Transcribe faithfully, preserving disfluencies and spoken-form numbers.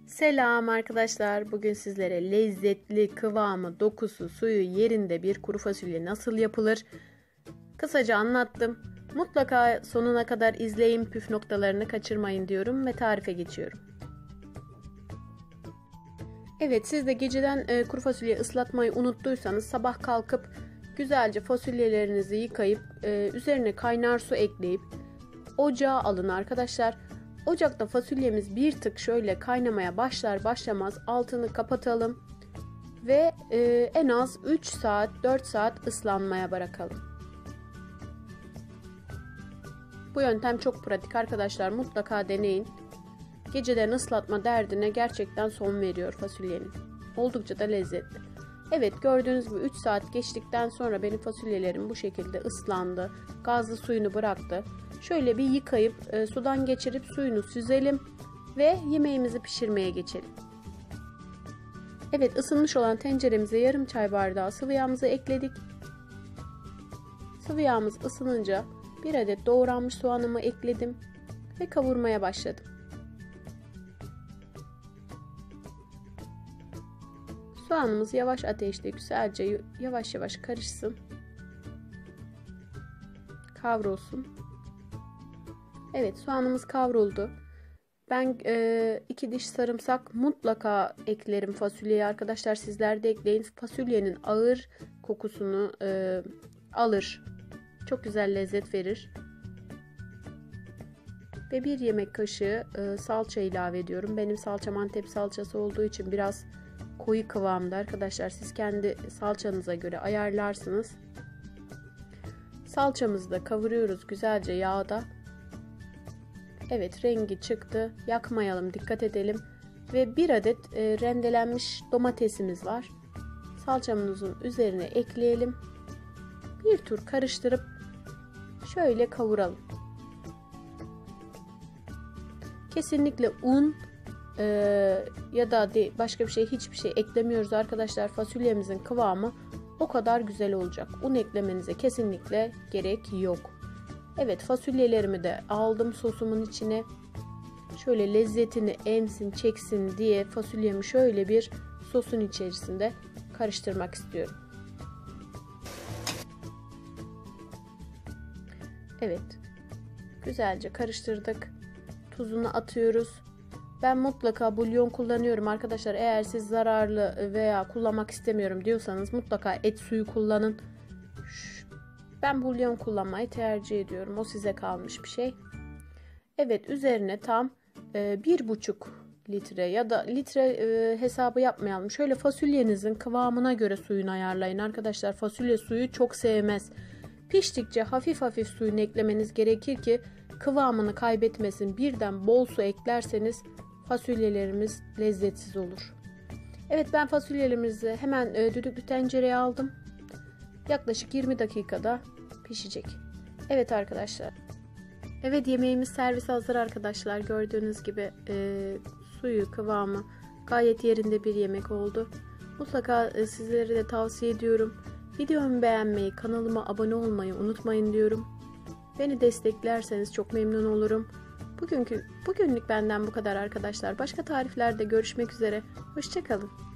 Selam arkadaşlar. Bugün sizlere lezzetli, kıvamı, dokusu, suyu yerinde bir kuru fasulye nasıl yapılır? Kısaca anlattım. Mutlaka sonuna kadar izleyin, püf noktalarını kaçırmayın diyorum ve tarife geçiyorum. Evet, siz de geceden e, kuru fasulye ıslatmayı unuttuysanız sabah kalkıp güzelce fasulyelerinizi yıkayıp e, üzerine kaynar su ekleyip ocağa alın arkadaşlar. Ocakta fasulyemiz bir tık şöyle kaynamaya başlar başlamaz altını kapatalım ve e, en az üç saat dört saat ıslanmaya bırakalım. Bu yöntem çok pratik arkadaşlar, mutlaka deneyin. Geceden ıslatma derdine gerçekten son veriyor fasulyenin. Oldukça da lezzetli. Evet, gördüğünüz gibi üç saat geçtikten sonra benim fasulyelerim bu şekilde ıslandı. Gazlı suyunu bıraktı. Şöyle bir yıkayıp e, sudan geçirip suyunu süzelim ve yemeğimizi pişirmeye geçelim. Evet, ısınmış olan tenceremize yarım çay bardağı sıvı yağımızı ekledik. Sıvı yağımız ısınınca bir adet doğranmış soğanımı ekledim ve kavurmaya başladım. Soğanımız yavaş ateşte güzelce yavaş yavaş karışsın. Kavrulsun. Evet, soğanımız kavruldu. Ben e, iki diş sarımsak mutlaka eklerim fasulyeye arkadaşlar. Sizler de ekleyin. Fasulyenin ağır kokusunu e, alır. Çok güzel lezzet verir. Ve bir yemek kaşığı e, salça ilave ediyorum. Benim salçam Antep salçası olduğu için biraz koyu kıvamda arkadaşlar. Siz kendi salçanıza göre ayarlarsınız. Salçamızı da kavuruyoruz güzelce yağda. Evet, rengi çıktı. Yakmayalım, dikkat edelim. Ve bir adet e, rendelenmiş domatesimiz var. Salçamızın üzerine ekleyelim. Bir tur karıştırıp şöyle kavuralım. Kesinlikle un e, ya da de, başka bir şey, hiçbir şey eklemiyoruz arkadaşlar. Fasulyemizin kıvamı o kadar güzel olacak. Un eklemenize kesinlikle gerek yok. Evet, fasulyelerimi de aldım sosumun içine. Şöyle lezzetini emsin, çeksin diye fasulyemi şöyle bir sosun içerisinde karıştırmak istiyorum. Evet, güzelce karıştırdık. Tuzunu atıyoruz. Ben mutlaka bulyon kullanıyorum arkadaşlar. Eğer siz zararlı veya kullanmak istemiyorum diyorsanız mutlaka et suyu kullanın. Ben bulyon kullanmayı tercih ediyorum. O size kalmış bir şey. Evet, üzerine tam e, bir buçuk litre ya da litre e, hesabı yapmayalım. Şöyle fasulyenizin kıvamına göre suyunu ayarlayın arkadaşlar. Fasulye suyu çok sevmez. Piştikçe hafif hafif suyunu eklemeniz gerekir ki kıvamını kaybetmesin. Birden bol su eklerseniz fasulyelerimiz lezzetsiz olur. Evet, ben fasulyelerimizi hemen e, düdüklü tencereye aldım. Yaklaşık yirmi dakikada pişecek. Evet arkadaşlar. Evet, yemeğimiz servis hazır arkadaşlar. Gördüğünüz gibi e, suyu, kıvamı gayet yerinde bir yemek oldu. Mutlaka e, sizlere de tavsiye ediyorum. Videomu beğenmeyi, kanalıma abone olmayı unutmayın diyorum. Beni desteklerseniz çok memnun olurum. Bugünkü, bugünlük benden bu kadar arkadaşlar. Başka tariflerde görüşmek üzere. Hoşça kalın.